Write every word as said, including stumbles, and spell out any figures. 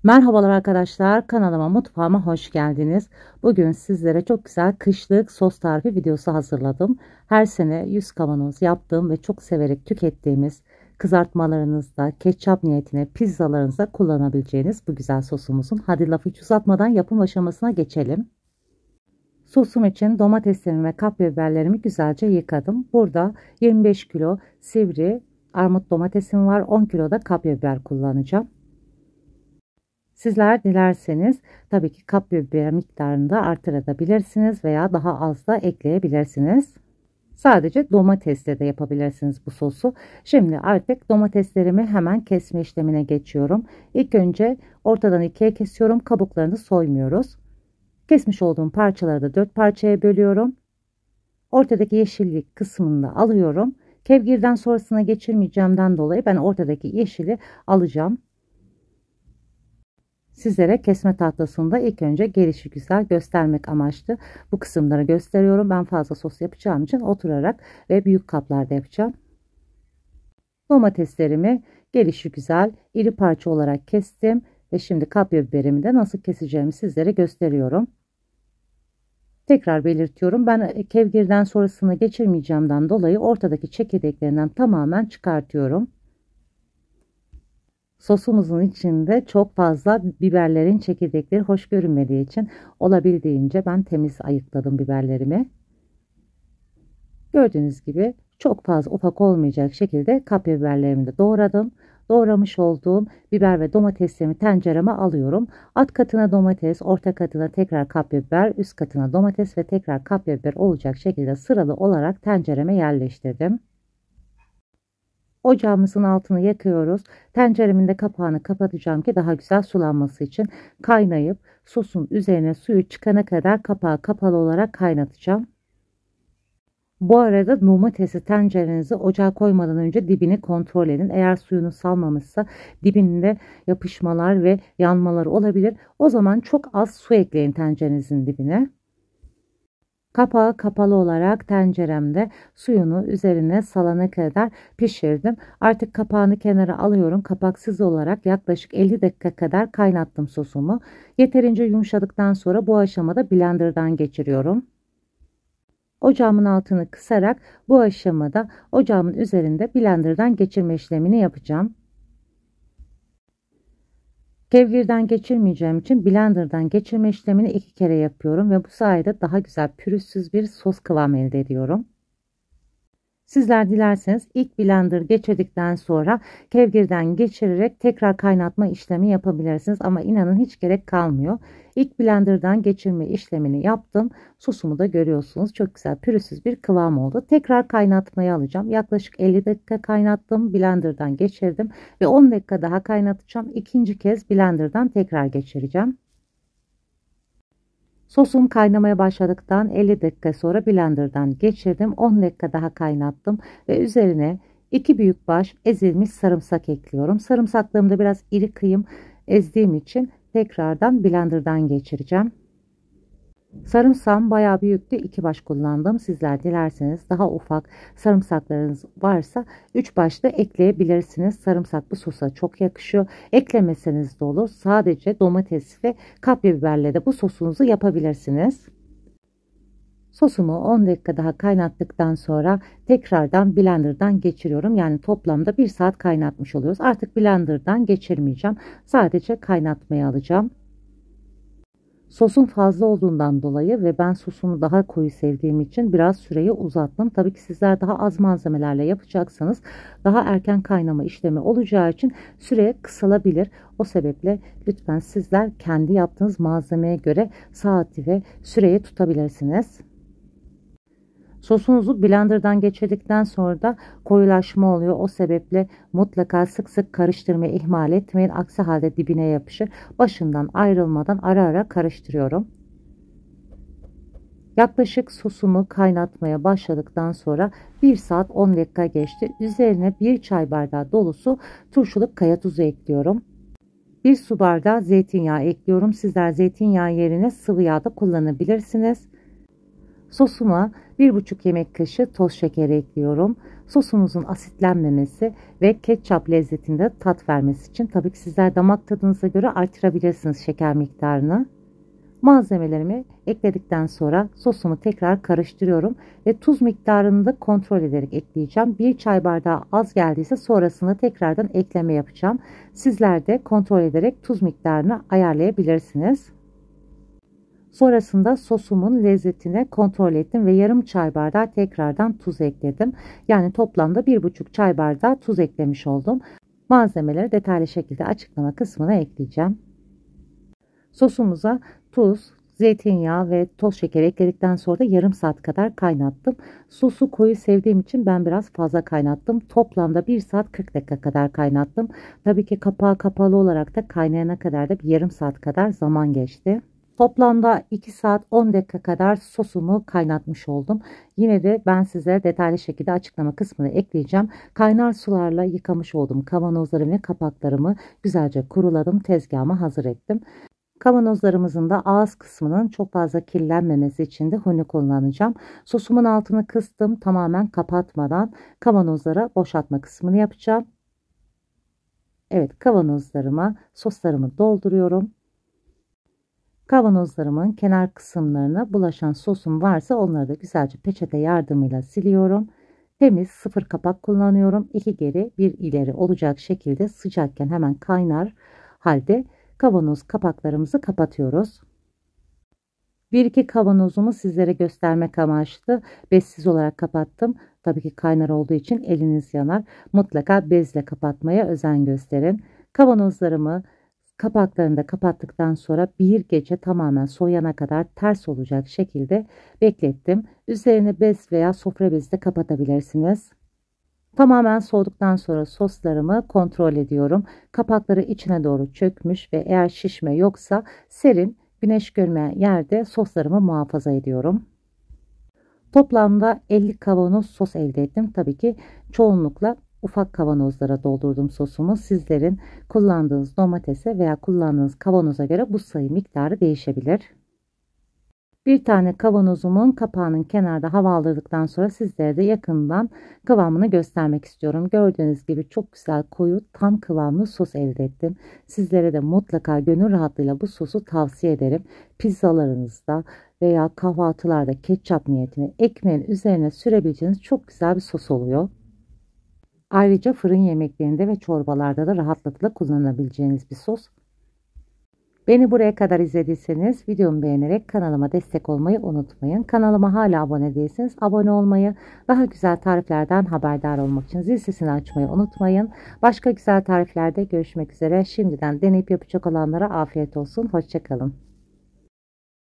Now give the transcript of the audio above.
Merhabalar arkadaşlar, kanalıma, mutfağıma hoş geldiniz. Bugün sizlere çok güzel kışlık sos tarifi videosu hazırladım. Her sene yüz kavanoz yaptığım ve çok severek tükettiğimiz kızartmalarınızda, ketçap niyetine, pizzalarınızda kullanabileceğiniz bu güzel sosumuzun. Hadi lafı hiç uzatmadan yapım aşamasına geçelim. Sosum için domateslerimi ve kapya biberlerimi güzelce yıkadım. Burada yirmi beş kilo sivri armut domatesim var, on kilo da kapya biber kullanacağım. Sizler dilerseniz tabii ki kapya biber miktarını da artırabilirsiniz veya daha az da ekleyebilirsiniz. Sadece domatesle de yapabilirsiniz bu sosu. Şimdi artık domateslerimi hemen kesme işlemine geçiyorum. İlk önce ortadan ikiye kesiyorum. Kabuklarını soymuyoruz. Kesmiş olduğum parçaları da dört parçaya bölüyorum. Ortadaki yeşillik kısmını da alıyorum. Kevgirden sonrasına geçirmeyeceğimden dolayı ben ortadaki yeşili alacağım. Sizlere kesme tahtasında ilk önce gelişi güzel göstermek amaçlı bu kısımları gösteriyorum. Ben fazla sos yapacağım için oturarak ve büyük kaplarda yapacağım. Domateslerimi gelişi güzel iri parça olarak kestim ve şimdi kapya biberimi de nasıl keseceğimi sizlere gösteriyorum. Tekrar belirtiyorum, ben kevgirden sonrasını geçirmeyeceğimden dolayı ortadaki çekirdeklerinden tamamen çıkartıyorum. Sosumuzun içinde çok fazla biberlerin çekirdekleri hoş görünmediği için olabildiğince ben temiz ayıkladım biberlerimi. Gördüğünüz gibi çok fazla ufak olmayacak şekilde kapya biberlerimi de doğradım. Doğramış olduğum biber ve domateslerimi tencereme alıyorum. Alt katına domates, orta katına tekrar kapya biber, üst katına domates ve tekrar kapya biber olacak şekilde sıralı olarak tencereme yerleştirdim. Ocağımızın altını yakıyoruz. Tenceremin de kapağını kapatacağım ki daha güzel sulanması için. Kaynayıp sosun üzerine suyu çıkana kadar kapağı kapalı olarak kaynatacağım. Bu arada domatesi tencerenizi ocağa koymadan önce dibini kontrol edin. Eğer suyunu salmamışsa dibinde yapışmalar ve yanmalar olabilir. O zaman çok az su ekleyin tencerenizin dibine. Kapağı kapalı olarak tenceremde suyunu üzerine salana kadar pişirdim. Artık kapağını kenara alıyorum. Kapaksız olarak yaklaşık elli dakika kadar kaynattım sosumu. Yeterince yumuşadıktan sonra bu aşamada blenderdan geçiriyorum. Ocağımın altını kısarak bu aşamada ocağımın üzerinde blenderdan geçirme işlemini yapacağım. Kevgirden geçirmeyeceğim için blenderdan geçirme işlemini iki kere yapıyorum ve bu sayede daha güzel pürüzsüz bir sos kıvamı elde ediyorum. Sizler dilerseniz ilk blender geçirdikten sonra kevgirden geçirerek tekrar kaynatma işlemi yapabilirsiniz ama inanın hiç gerek kalmıyor. İlk blenderdan geçirme işlemini yaptım. Sosumu da görüyorsunuz, çok güzel pürüzsüz bir kıvam oldu. Tekrar kaynatmaya alacağım. Yaklaşık elli dakika kaynattım, blenderdan geçirdim ve on dakika daha kaynatacağım. İkinci kez blenderdan tekrar geçireceğim. Sosum kaynamaya başladıktan elli dakika sonra blenderdan geçirdim. on dakika daha kaynattım ve üzerine iki büyükbaş ezilmiş sarımsak ekliyorum. Sarımsaklarımı da biraz iri kıyım ezdiğim için tekrardan blenderdan geçireceğim. Sarımsağım bayağı büyüktü. iki baş kullandım. Sizler dilerseniz daha ufak sarımsaklarınız varsa üç baş da ekleyebilirsiniz. Sarımsak bu sosa çok yakışıyor. Eklemeseniz de olur. Sadece domates ve kapya biberle de bu sosunuzu yapabilirsiniz. Sosumu on dakika daha kaynattıktan sonra tekrardan blenderdan geçiriyorum. Yani toplamda bir saat kaynatmış oluyoruz. Artık blenderdan geçirmeyeceğim. Sadece kaynatmaya alacağım. Sosun fazla olduğundan dolayı ve ben sosunu daha koyu sevdiğim için biraz süreyi uzattım. Tabii ki sizler daha az malzemelerle yapacaksanız daha erken kaynama işlemi olacağı için süre kısalabilir. O sebeple lütfen sizler kendi yaptığınız malzemeye göre saati ve süreyi tutabilirsiniz. Sosunuzu blenderdan geçirdikten sonra da koyulaşma oluyor. O sebeple mutlaka sık sık karıştırmayı ihmal etmeyin. Aksi halde dibine yapışır. Başından ayrılmadan ara ara karıştırıyorum. Yaklaşık sosumu kaynatmaya başladıktan sonra bir saat on dakika geçti. Üzerine bir çay bardağı dolusu turşuluk kaya tuzu ekliyorum. bir su bardağı zeytinyağı ekliyorum. Sizler zeytinyağı yerine sıvı yağ da kullanabilirsiniz. Sosuma bir buçuk yemek kaşığı toz şekeri ekliyorum. Sosumuzun asitlenmemesi ve ketçap lezzetinde tat vermesi için tabii ki sizler damak tadınıza göre artırabilirsiniz şeker miktarını. Malzemelerimi ekledikten sonra sosumu tekrar karıştırıyorum ve tuz miktarını da kontrol ederek ekleyeceğim. Bir çay bardağı az geldiyse sonrasında tekrardan ekleme yapacağım. Sizler de kontrol ederek tuz miktarını ayarlayabilirsiniz. Sonrasında sosumun lezzetini kontrol ettim ve yarım çay bardağı tekrardan tuz ekledim. Yani toplamda bir buçuk çay bardağı tuz eklemiş oldum. Malzemeleri detaylı şekilde açıklama kısmına ekleyeceğim. Sosumuza tuz, zeytinyağı ve toz şeker ekledikten sonra da yarım saat kadar kaynattım. Sosu koyu sevdiğim için ben biraz fazla kaynattım. Toplamda bir saat kırk dakika kadar kaynattım. Tabii ki kapağı kapalı olarak da kaynayana kadar da bir yarım saat kadar zaman geçti. Toplamda iki saat on dakika kadar sosumu kaynatmış oldum. Yine de ben size detaylı şekilde açıklama kısmına ekleyeceğim. Kaynar sularla yıkamış olduğum kavanozlarımı ve kapaklarımı güzelce kuruladım. Tezgahıma hazır ettim. Kavanozlarımızın da ağız kısmının çok fazla kirlenmemesi için de huni kullanacağım. Sosumun altını kıstım, tamamen kapatmadan kavanozlara boşaltma kısmını yapacağım. Evet, kavanozlarıma soslarımı dolduruyorum. Kavanozlarımın kenar kısımlarına bulaşan sosum varsa onları da güzelce peçete yardımıyla siliyorum. Temiz sıfır kapak kullanıyorum. İki geri bir ileri olacak şekilde sıcakken hemen kaynar halde kavanoz kapaklarımızı kapatıyoruz. Bir iki kavanozumu sizlere göstermek amaçlı bezsiz olarak kapattım. Tabii ki kaynar olduğu için eliniz yanar. Mutlaka bezle kapatmaya özen gösterin. Kavanozlarımı kapaklarını da kapattıktan sonra bir gece tamamen soğuyana kadar ters olacak şekilde beklettim. Üzerine bez veya sofra bezi de kapatabilirsiniz. Tamamen soğuduktan sonra soslarımı kontrol ediyorum. Kapakları içine doğru çökmüş ve eğer şişme yoksa serin, güneş görmeyen yerde soslarımı muhafaza ediyorum. Toplamda elli kavanoz sos elde ettim. Tabii ki çoğunlukla ufak kavanozlara doldurdum sosumu. Sizlerin kullandığınız domatese veya kullandığınız kavanoza göre bu sayı miktarı değişebilir. Bir tane kavanozumun kapağının kenarda hava aldırdıktan sonra sizlere de yakından kıvamını göstermek istiyorum. Gördüğünüz gibi çok güzel koyu tam kıvamlı sos elde ettim. Sizlere de mutlaka gönül rahatlığıyla bu sosu tavsiye ederim. Pizzalarınızda veya kahvaltılarda ketçap niyetine ekmeğin üzerine sürebileceğiniz çok güzel bir sos oluyor. Ayrıca fırın yemeklerinde ve çorbalarda da rahatlıkla kullanabileceğiniz bir sos. Beni buraya kadar izlediyseniz videomu beğenerek kanalıma destek olmayı unutmayın. Kanalıma hala abone değilseniz abone olmayı, daha güzel tariflerden haberdar olmak için zil sesini açmayı unutmayın. Başka güzel tariflerde görüşmek üzere. Şimdiden deneyip yapacak olanlara afiyet olsun. Hoşça kalın.